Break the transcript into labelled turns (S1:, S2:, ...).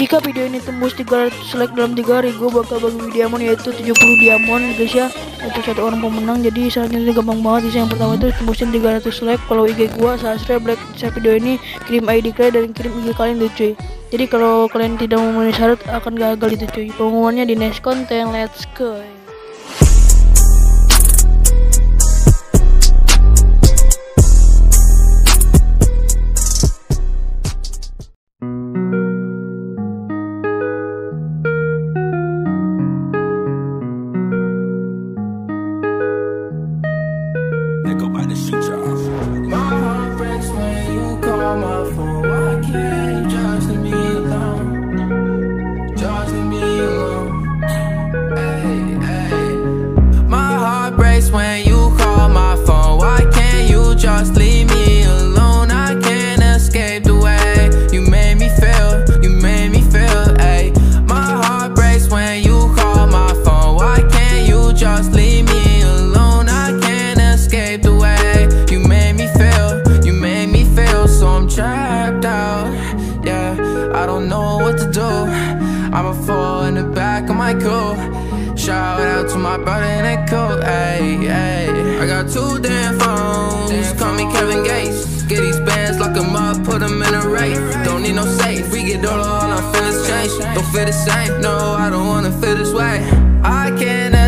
S1: Jika video ini tembus 300 like dalam 3 hari, gue bakal bagi diamond, yaitu 70 diamond guys ya, untuk satu orang pemenang. Jadi syaratnya gampang banget. Yang pertama itu tembusin 300 like, follow IG gue, subscribe, like share video ini, kirim ID kalian dan kirim IG kalian gitu cuy. Jadi kalau kalian tidak memenuhi syarat akan gagal itu cuy. Pengumumannya di next konten, let's go.
S2: My heart breaks when you call my phone. Why can't you just leave me alone? Just leave me alone. Hey, hey. My heart breaks when you call my phone. Why can't you just leave me alone? I can't escape the way you made me feel. You made me feel. Hey. My heart breaks when you call my phone. Why can't you just leave me alone? I can't escape the way you made me feel. You made me feel so I'm trapped out. Yeah, I don't know what to do. I'ma fall in the back of my coupe. Shout out to my brother in that coat. Ay, ay. I got 2 damn phones. Call me Kevin Gates. Get these bands, lock 'em up, put 'em in a race. Don't need no safe. We get all our feelings change. Don't feel the same. No, I don't wanna feel this way. I can't